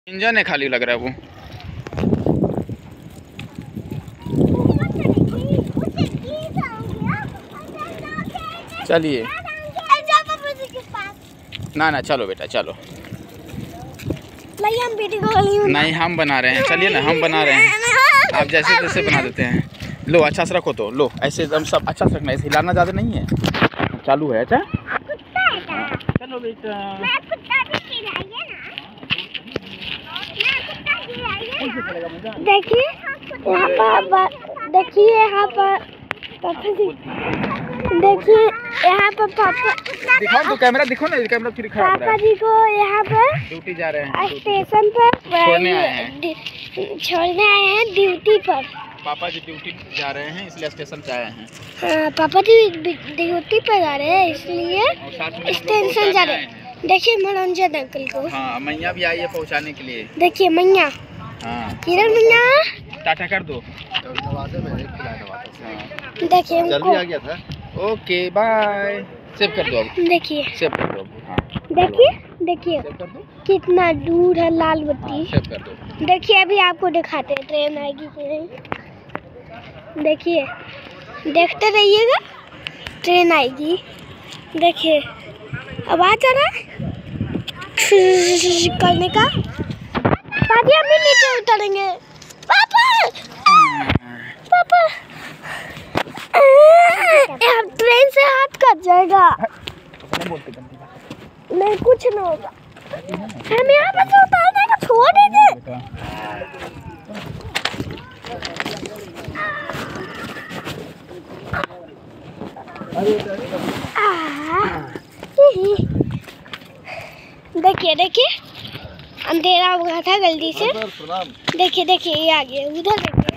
Engine है खाली लग रहा है वो। चलिए ना चलो बेटा चलो। नहीं हम बना रहे हैं, चलिए ना हम बना रहे हैं, आप जैसे जैसे बना देते हैं। लो अच्छा से रखो तो, लो ऐसे एकदम सब अच्छा से रखना, ऐसे हिलाना ज़्यादा नहीं है। चालू है। अच्छा चलो बेटा। देखिए यहाँ पर, देखिए यहाँ पर पापा जी, देखिए यहाँ पर पापा दिखाओ तो, कैमरा दिखो ना, कैमरा फिर खराब पापा जी को यहाँ पर ड्यूटी जा रहे हैं, स्टेशन पर छोड़ने आए हैं, ड्यूटी पर। पापा जी ड्यूटी जा रहे हैं इसलिए स्टेशन पे आए हैं। हाँ पापा जी ड्यूटी पर जा रहे हैं इसलिए स्टेशन जा रहे हैं। देखिए मनोरंजन अंकल को। हाँ मैया भी आई है पहुँचाने के लिए। देखिए मैया, हाँ किरण मैया टाटा कर दो। देखिए जल्दी आ गया था। Okay bye. सेव कर दो अब। देखिए सेव कर दो। हाँ देखिए सेव कर दो। कितना दूर है लाल बत्ती। हाँ, सेव कर दो। देखिए अभी आपको दिखाते हैं ट्रेन आएगी कि नहीं। देखिए देखते रहिएगा, ट्रेन आएगी। देखिए आवाज आ रहा है करने का। पापा हम भी नीचे उतरेंगे। पापा ट्रेन से हाथ कट जाएगा। नहीं कुछ नहीं होगा, हम यहाँ पे से उतारने का छोड़ दीजिए। देखिए अंधेरा हो गया था गलती से। देखिए ये आ गया, उधर देखिए।